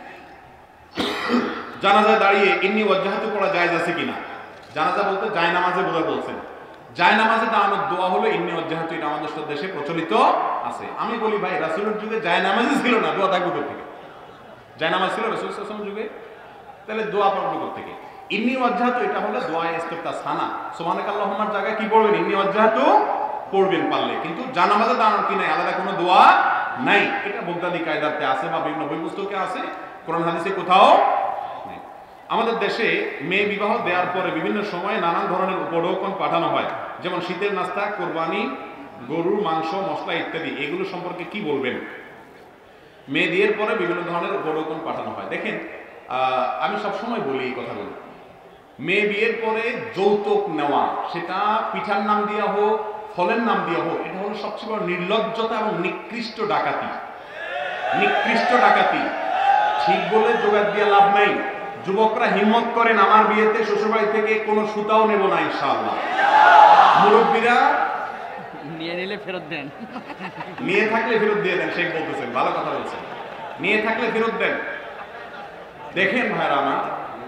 জানাজায় দাঁড়িয়ে ইন্নী ওয়াজ্জাহাতু পড়া জায়েজ আছে কিনা? জানাজা বলতে জায় নামাজে বোধহয় বলছেন। জায় নামাজে দাঁড়ানোর দোয়া হলো ইন্নী ওয়াজ্জাহাতু, এটা আমাদের দেশে প্রচলিত আছে। আমি বলি ভাই, রাসূলের যুগে জায় নামাজই ছিল না, দোয়া থাকবে কোথা থেকে? জায় নামাজ ছিল রাসূল সাল্লাল্লাহু আলাইহি ওয়াসাল্লামের যুগে, তাহলে দোয়া পড়বে কোথা থেকে? ইন্নী ওয়াজ্জাহাতু এটা হলো দোয়া ইস্তিফতা সানা, সুবহানাকাল্লাহুম্মার জায়গায় কি পড়বেন? ইন্নী ওয়াজ্জাহাতু পড়বেন পারলে, কিন্তু জানাজাতে দাঁড়ানোর কি নাই, আলাদা কোনো দোয়া নাই। এটা বগদাদি কায়দাতে আছে বা বিভিন্ন বই পুস্তকে আছে, কোরআন হাদিসে কোথাও নেই। আমাদের দেশে মেয়ে বিবাহ দেওয়ার পরে বিভিন্ন সময়ে নানান ধরনের উপঢৌকন পাঠানো হয়, যেমন শীতের নাস্তা, কোরবানি, গরুর মাংস, মশলা ইত্যাদি। এগুলো সম্পর্কে কি বলবেন? মেয়ে বিয়ের পরে বিভিন্ন ধরনের উপঢৌকন পাঠানো হয়। দেখেন, আমি সবসময় বলি এই কথাগুলো, মেয়ে বিয়ের পরে যৌতুক নেওয়া, সেটা পিঠার নাম দেওয়া হোক, ফলের নাম দেওয়া হোক, এটা হলো সবচেয়ে বড় নির্লজ্জতা এবং নিকৃষ্ট ডাকাতি। নিকৃষ্ট ডাকাতি ঠিক বলে জোগাড় দিয়ে লাভ নাই। যুবকরা হিম্মত করেন, আমার বিয়েতে শ্বশুরবাড়ি থেকে কোনো সুতাও নেব না ইনশাআল্লাহ। মুরব্বীরা নিয়ে নিলে ফেরত দেন, নিয়ে থাকলে ফেরত দিয়ে দেন। শেখ বলতেছেন, ভালো কথা বলছেন, নিয়ে থাকলে ফেরত দেন। দেখেন ভাইরা আমার,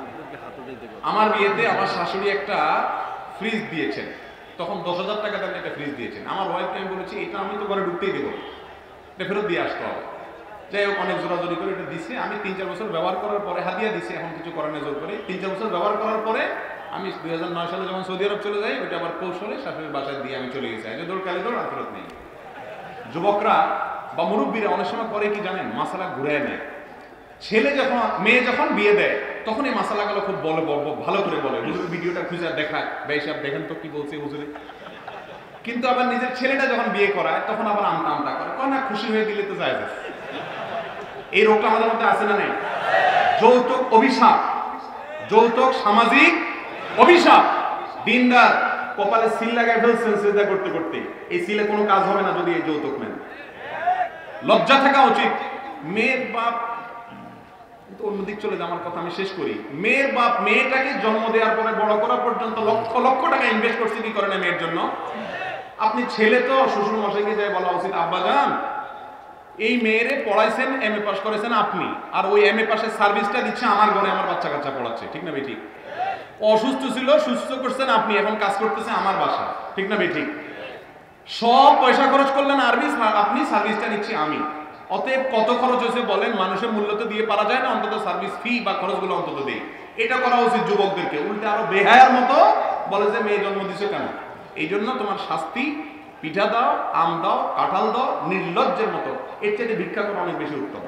আমার বিয়েতে আমার শাশুড়ি একটা ফ্রিজ দিয়েছেন, তখন দশ হাজার টাকা দামের একটা ফ্রিজ দিয়েছেন। আমার ওয়াইফকে আমি বলেছি, এটা আমি তো ঘরে ঢুকতেই দেবো, এটা ফেরত দিয়ে আসতে হবে। যাই হোক, অনেক জোরাজোরি করে এটা দিছে। আমি তিন চার বছর ব্যবহার করার পরে হাদিয়া দিছে, এখন কিছু করার নজর করে তিন চার বছর ব্যবহার করার পরে আমি দুই হাজার নয় সালে যখন সৌদি আরব চলে যাই, ওইটা আবার কৌশলে শাশুড়ির বাসায় দিয়ে আমি চলে গেছি। আগে দৌড় কালে দৌড়, আর ফেরত নেই। যুবকরা বা মুরব্বীরা অনেক সময় করে কি জানেন, মাসালা ঘুরায় নেয়। ছেলে যখন মেয়ে যখন বিয়ে দেয়, তখন এই মাসালাগুলো খুব বলে ভালো করে বলে, হুজুরের ভিডিওটা খুঁজে দেখায়, ভাই সাহেব দেখেন তো কি বলছে হুজুরে। কিন্তু আবার নিজের ছেলেটা যখন বিয়ে করায়, তখন আবার আমটা আমটা করে, কয় না খুশি হয়ে দিলে তো যায়। এই রোগটা আমাদের মধ্যে আছে না নেই? যৌতুক অভিশাপ, যৌতুক সামাজিক অভিশাপ। দিনদার কপালে সিল লাগায় ফেলছেন সিজদা করতে করতে, এই সিলে কোনো কাজ হবে না যদি এই যৌতুক নেন। লজ্জা থাকা উচিত। মেয়ের বাপ, অন্যদিক চলে যায় আমার কথা, আমি শেষ করি। মেয়ের বাপ মেয়েটাকে জন্ম দেওয়ার পরে বড় করা পর্যন্ত লক্ষ লক্ষ টাকা ইনভেস্ট করছে কি করে না মেয়ের জন্য। আপনি ছেলে তো শ্বশুর মশাইকে যাই বলা উচিত, আব্বা জান এই মেয়েরে পড়াইছেন, এম এ পাস করেছেন আপনি, আর ওই এম এ পাসের সার্ভিসটা দিচ্ছে আমার ঘরে, আমার বাচ্চা কাচ্চা পড়াচ্ছে, ঠিক না বেঠিক? অসুস্থ ছিল, সুস্থ করছেন আপনি, এখন কাজ করতেছে আমার বাসা, ঠিক না বেঠিক? সব পয়সা খরচ করলেন আরবি, আপনি সার্ভিসটা নিচ্ছি আমি। অতএব কত খরচ হয়েছে বলেন, মানুষের মূল্য তো দিয়ে পারা যায় না, অন্তত সার্ভিস ফি বা খরচগুলো অন্তত দেই। এটা করা উচিত যুবকদেরকে। উল্টে আরো বেহায়ার মতো বলে যে মেয়ে জন্ম দিছো কেন? এই জন্য তোমার শাস্তি, পিঠা দাও, আম দাও, কাঁঠাল দাও, নির্লজ্জের মতো। এর চাইতে ভিক্ষা করা অনেক বেশি উত্তম।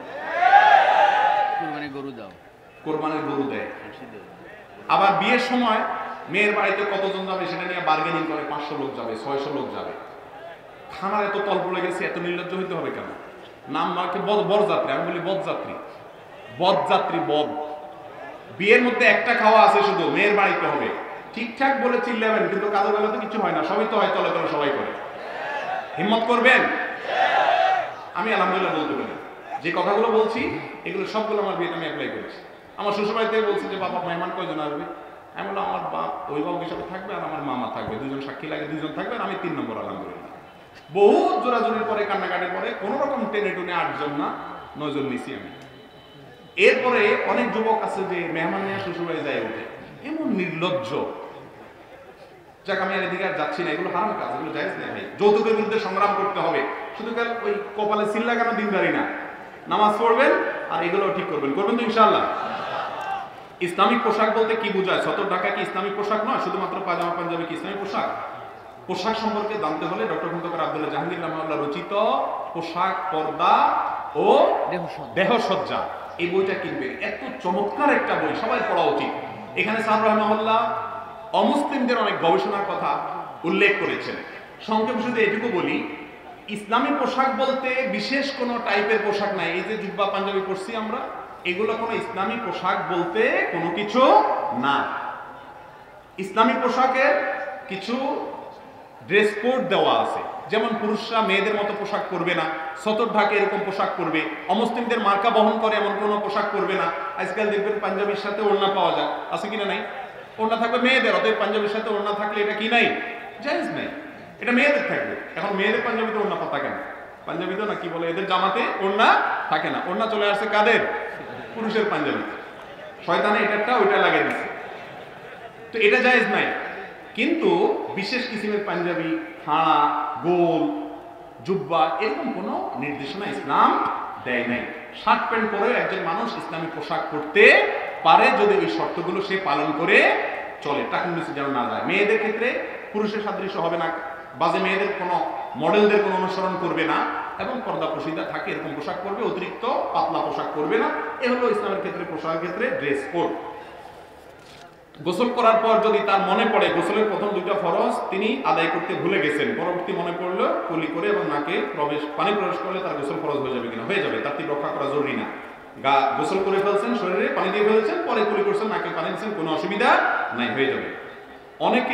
কোরবানির গরু দাও, কোরবানির গরু দেয়। আবার বিয়ের সময় মেয়ের বাড়িতে কতজন যাবে সেটা নিয়ে বার্গেনিং করে, পাঁচশো লোক যাবে, ছয়শো লোক যাবে। খানার এত তল পড়ে গেছে, এত নির্লজ্জ হইতে হবে কেন? নাম মাকে বরযাত্রী, আমি বলি বদযাত্রী, বদযাত্রী বদ। বিয়ের মধ্যে একটা খাওয়া আছে শুধু, মেয়ের বাড়িতে হবে। ঠিকঠাক বলে চিল্লাবেন, কিন্তু কাজের বেলা তো কিছু হয় না, সবই তো হয় তলে তলে সবাই করে। হিম্মত করবেন? আমি আলহামদুলিল্লাহ বলতে পারি, যে কথাগুলো বলছি এগুলো সবগুলো আমার বিয়েতে আমি অ্যাপ্লাই করেছি। আমার শ্বশুরবাড়ি থেকে বলছি যে বাবা মেহমান কয়জন আসবে, আমি বললাম আমার বাপ অভিভাবক হিসাবে থাকবে আর আমার মামা থাকবে, দুজন সাক্ষী লাগে, দুজন থাকবে আর আমি তিন নম্বর। আলহামদুলিল্লাহ বহু জোরাজোরির পরে, কান্নাকাটির পরে কোন রকম টেনে টুনে আটজন না নয়জন নিছি আমি। এরপরে অনেক যুবক আছে যে মেহমান নিয়ে শ্বশুরবাড়ি যায় ওঠে, এমন নির্লজ্জ। যাক, আমি আর এদিকে আর যাচ্ছি না, এগুলো হারাম কাজ, এগুলো জায়েজ নেই ভাই। যৌতুকের বিরুদ্ধে সংগ্রাম করতে হবে। শুধু কাল ওই কপালে সিল লাগানো দিনদারি না, নামাজ পড়বেন আর এগুলো ঠিক করবেন, করবেন তো ইনশাআল্লাহ। ইসলামিক পোশাক বলতে কি বোঝায়? সতর ঢাকা কি ইসলামিক পোশাক নয়? শুধুমাত্র পাজামা পাঞ্জাবি কি ইসলামিক পোশাক? পোশাক সম্পর্কে জানতে হলে ডক্টর খন্দকার আব্দুল্লাহ জাহাঙ্গীর রাহমাহুল্লাহ রচিত পোশাক, পর্দা ও দেহসজ্জা এই বইটা কিনবেন। এত চমৎকার একটা বই, সবাই পড়া উচিত। এখানে সাহেব রাহমাহুল্লাহ অমুসলিমদের অনেক গবেষণার কথা উল্লেখ করেছেন। সংক্ষেপে শুধু এটুকু বলি, ইসলামী পোশাক বলতে বিশেষ কোনো টাইপের পোশাক নাই। এই যে জুব্বা পাঞ্জাবি পরছি আমরা, এগুলো কোনো ইসলামী পোশাক বলতে কোনো কিছু না। ইসলামী পোশাকের কিছু ড্রেস কোড দেওয়া আছে, যেমন পুরুষরা মেয়েদের মতো পোশাক পরবে না, সতর ঢাকে এরকম পোশাক পরবে, অমুসলিমদের মার্কা বহন করে এমন কোনো পোশাক পরবে না। আজকাল দেখবেন পাঞ্জাবির সাথে ওড়না পাওয়া যায়, আছে কিনা নাই? ওড়না থাকবে মেয়েদের, অতএব পাঞ্জাবির সাথে ওড়না থাকলে এটা কি নাই, জায়েজ নাই, এটা মেয়েদের থাকবে। এখন মেয়েদের পাঞ্জাবিতে ওড়না থাকে না, পাঞ্জাবিতে না কি বলে এদের জামাতে ওড়না থাকে না, ওড়না চলে আসছে কাদের, পুরুষের পাঞ্জাবি, শয়তানে এটাটা ওইটা লাগিয়ে দিচ্ছে, তো এটা জায়েজ নাই। কিন্তু বিশেষ কিসিমের পাঞ্জাবি, হাড়া, গোল, জুব্বা, এরকম কোনো নির্দেশনা ইসলাম দেয় নাই। শার্ট প্যান্ট পরে একজন মানুষ ইসলামী পোশাক পরতে পারে যদি ওই শর্তগুলো সে পালন করে চলে, টাকুন নিচে যেন না যায়। মেয়েদের ক্ষেত্রে পুরুষের সাদৃশ্য হবে না, বাজে মেয়েদের কোনো মডেলদের কোনো অনুসরণ করবে না এবং পর্দা প্রসিদ্ধা থাকে এরকম পোশাক পরবে, অতিরিক্ত পাতলা পোশাক পরবে না। এ হলো ইসলামের ক্ষেত্রে পোশাকের ক্ষেত্রে ড্রেস কোড। গোসল করার পর যদি তার মনে পড়ে গোসলের প্রথম দুইটা ফরজ তিনি আদায় করতে ভুলে গেছেন, পরবর্তী মনে পড়লো কুলি করে এবং নাকে প্রবেশ পানি প্রবেশ করলে তার গোসল ফরজ হয়ে যাবে কিনা, হয়ে যাবে, তার তীর রক্ষা করা জরুরি না। গা গোসল করে ফেলছেন, শরীরে পানি দিয়ে ফেলেছেন, পরে কুলি করছেন, নাকে পানি দিচ্ছেন, কোনো অসুবিধা নাই, হয়ে যাবে। অনেকে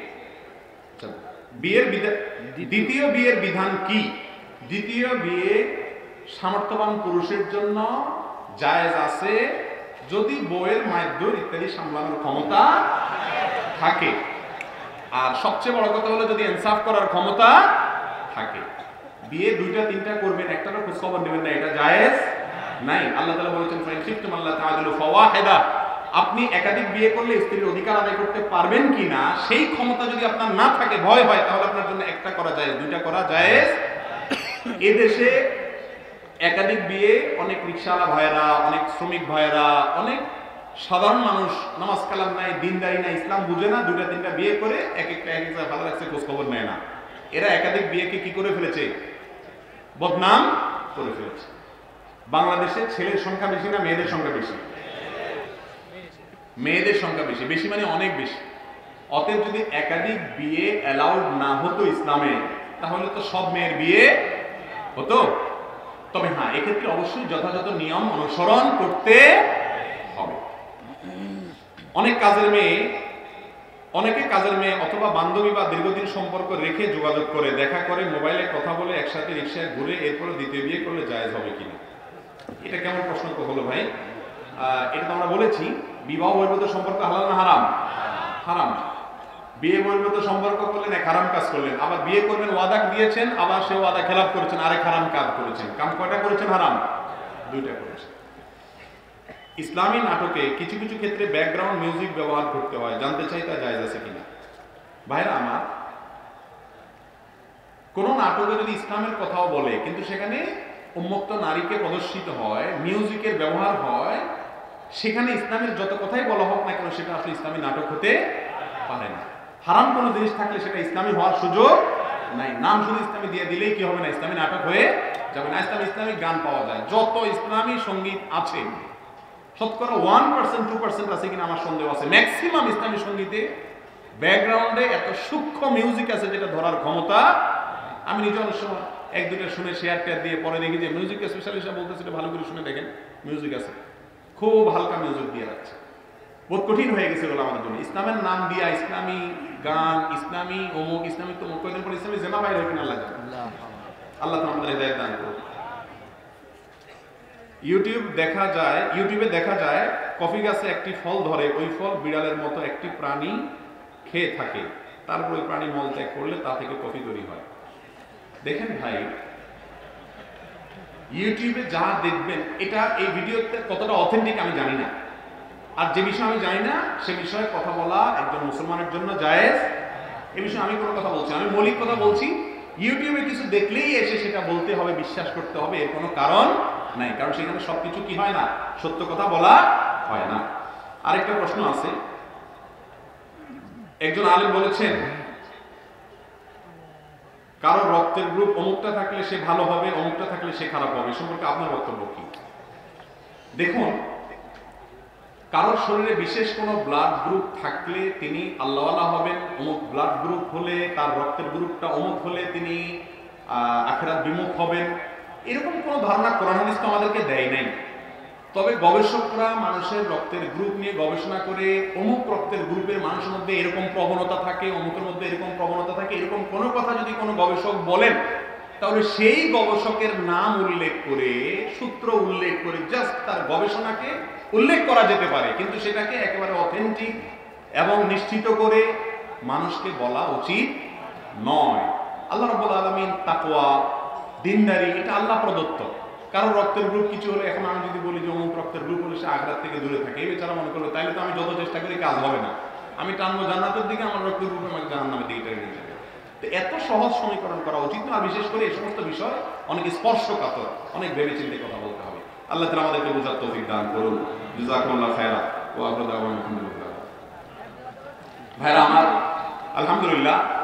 বিয়ের বিধান, দ্বিতীয় বিয়ের বিধান কি? দ্বিতীয় বিয়ে সামর্থ্যবান পুরুষের জন্য জায়েজ আছে যদি বউয়ের মায়ের ইত্যাদি সামলানোর ক্ষমতা থাকে, আর সবচেয়ে বড় কথা হলো যদি ইনসাফ করার ক্ষমতা থাকে। বিয়ে দুইটা তিনটা করবেন, একটারও খোঁজ খবর নেবেন না, এটা জায়েজ নাই। আল্লাহ তাআলা বলেছেন ফাইন খিফতুম আল্লাহ তাআদিলু ফাওয়াহিদা, আপনি একাধিক বিয়ে করলে স্ত্রীর অধিকার আদায় করতে পারবেন কিনা সেই ক্ষমতা যদি আপনার না থাকে, ভয় হয়, তাহলে আপনার জন্য একটা করা জায়েজ, দুইটা করা জায়েজ। এদেশে একাধিক বিয়ে অনেক রিকশাওয়ালা ভাইয়েরা, অনেক শ্রমিক ভাইয়েরা, অনেক সাধারণ মানুষ নামাজ কালাম নাই, দিনদারি নাই, ইসলাম বুঝে না, দুইটা তিনটা বিয়ে করে এক একটা এক একটা ভালো লাগছে খোঁজ খবর নেয় না। এরা একাধিক বিয়েকে কি করে ফেলেছে, বদনাম করে ফেলেছে। বাংলাদেশে ছেলের সংখ্যা বেশি না মেয়েদের সংখ্যা বেশি? মেয়েদের সংখ্যা বেশি, বেশি মানে অনেক বেশি। অতএব যদি একাধিক বিয়ে অ্যালাউড না হতো ইসলামে, তাহলে তো সব মেয়ের বিয়ে হতো। তবে হ্যাঁ, এক্ষেত্রে অবশ্যই যথাযথ নিয়ম অনুসরণ করতে হবে। অনেক কাজের মেয়ে, অনেকে কাজের মেয়ে অথবা বান্ধবী বা দীর্ঘদিন সম্পর্ক রেখে যোগাযোগ করে, দেখা করে, মোবাইলে কথা বলে, একসাথে রিক্সায় ঘুরে এরপরে দ্বিতীয় বিয়ে করলে জায়েজ হবে কিনা? এটা কেমন প্রশ্ন তো হলো ভাই। এটা তো আমরা বলেছি বিবাহ বহির্ভূত সম্পর্ক হালাল না হারাম? হারাম। বিয়ে বহির্ভূত সম্পর্ক করলেন এক হারাম কাজ করলেন, আবার বিয়ে করবেন ওয়াদা দিয়েছেন, আবার সে ওয়াদা খেলাপ করেছেন, আরেক হারাম কাজ করেছেন। কাম কয়টা করেছেন? হারাম দুইটা করেছেন। ইসলামী নাটকে কিছু কিছু ক্ষেত্রে ব্যাকগ্রাউন্ড মিউজিক ব্যবহার করতে হয়, জানতে চাই তা জায়েজ আছে কিনা? ভাইরা আমার, কোন নাটকে যদি ইসলামের কথাও বলে কিন্তু সেখানে উন্মুক্ত নারীকে প্রদর্শিত হয়, মিউজিকের ব্যবহার হয়, সেখানে ইসলামের যত কথাই বলা হোক না কেন সেটা আসলে ইসলামী নাটক হতে পারে না। হারাম কোনো জিনিস থাকলে সেটা ইসলামী হওয়ার সুযোগ নাই। নাম শুধু ইসলামী দিয়ে দিলেই কি হবে না, ইসলামী নাটক হয়ে যাবে না। ইসলামী ইসলামিক গান পাওয়া যায়, যত ইসলামী সঙ্গীত আছে শতকরা ওয়ান পার্সেন্ট টু পার্সেন্ট আছে কিনা আমার সন্দেহ আছে। ম্যাক্সিমাম ইসলামী সঙ্গীতে ব্যাকগ্রাউন্ডে এত সূক্ষ্ম মিউজিক আছে যেটা ধরার ক্ষমতা, আমি নিজে অনেক সময় এক দুটা শুনে শেয়ার টেয়ার দিয়ে পরে দেখি যে মিউজিক স্পেশালিস্ট বলতেছে এটা ভালো করে শুনে দেখেন, মিউজিক আছে, খুব হালকা মিউজিক দিয়ে রাখছে। বহুত কঠিন হয়ে গেছে বলে আমাদের জন্য। ইসলামের নাম দিয়া ইসলামী গান, ইসলামী অমুক, ইসলামী তমুক, কয়েকদিন পর ইসলামী জেনা বাইরে হবে না, আল্লাহ আল্লাহ তো আমাদের হৃদয়ের দান করুন। ইউটিউব দেখা যায়, ইউটিউবে দেখা যায় কফি গাছে একটি ফল ধরে, ওই ফল বিড়ালের মতো একটি প্রাণী খেয়ে থাকে, তারপর ওই প্রাণী মল ত্যাগ করলে তা থেকে কফি তৈরি হয়। দেখেন ভাই, ইউটিউবে যা দেখবেন এটা এই ভিডিওতে কতটা অথেন্টিক আমি জানি না, আর যে বিষয় আমি জানি না সে বিষয়ে কথা বলা একজন মুসলমানের জন্য জায়েজ। এ বিষয়ে আমি কোনো কথা বলছি, আমি মৌলিক কথা বলছি। ইউটিউবে কিছু দেখলেই এসে সেটা বলতে হবে, বিশ্বাস করতে হবে, এর কোনো কারণ নাই, কারণ সেখানে সবকিছু কি হয় না, সত্য কথা বলা হয় না। আরেকটা প্রশ্ন আছে, একজন আলেম বলেছেন কারো রক্তের গ্রুপ অমুকটা থাকলে সে ভালো হবে, অমুকটা থাকলে সে খারাপ হবে, সম্পর্কে আপনার বক্তব্য কি? দেখুন, কারোর শরীরে বিশেষ কোনো ব্লাড গ্রুপ থাকলে তিনি আল্লাহওয়ালা হবেন, অমুক ব্লাড গ্রুপ হলে তার রক্তের গ্রুপটা অমুক হলে তিনি আখিরাত বিমুখ হবেন, এরকম কোনো ধারণা কোরআন হাদিস তো আমাদেরকে দেয় নাই। তবে গবেষকরা মানুষের রক্তের গ্রুপ নিয়ে গবেষণা করে অমুক রক্তের গ্রুপের মানুষের মধ্যে এরকম প্রবণতা থাকে, অমুকের মধ্যে এরকম প্রবণতা থাকে, এরকম কোনো কথা যদি কোনো গবেষক বলেন তাহলে সেই গবেষকের নাম উল্লেখ করে, সূত্র উল্লেখ করে জাস্ট তার গবেষণাকে উল্লেখ করা যেতে পারে, কিন্তু সেটাকে একেবারে অথেন্টিক এবং নিশ্চিত করে মানুষকে বলা উচিত নয়। আল্লাহ রাব্বুল আলামিন তাকওয়া, দিনদারি এটা আল্লাহ প্রদত্ত। কারণ রক্তের গ্রুপ কিছু হলে, এখন আমি যদি বলি যে অমুক রক্তের গ্রুপ হলে সে আখরাত থেকে দূরে থাকে, এই বেচারা মনে করলো তাইলে তো আমি যত চেষ্টা করি কাজ হবে না, আমি টানবো জান্নাতের দিকে, আমার রক্তের গ্রুপ আমাকে জাহান্নামের দিকে টেনে নিয়ে যাবে। তো এত সহজ সমীকরণ করা উচিত না। আর বিশেষ করে এই সমস্ত বিষয় অনেক স্পর্শকাতর, অনেক ভেবে চিন্তে কথা বলতে হবে। আল্লাহ তাআলা আমাদেরকে বোঝার তৌফিক দান করুন। জাযাকুমুল্লাহু খায়রা ওয়া আখরু দাওয়ানা আলহামদুলিল্লাহ। ভাইরা আমার, আলহামদুলিল্লাহ